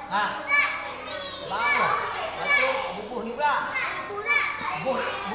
Ha. Bawah. Lepas tu bubuh ni pula. Bubuh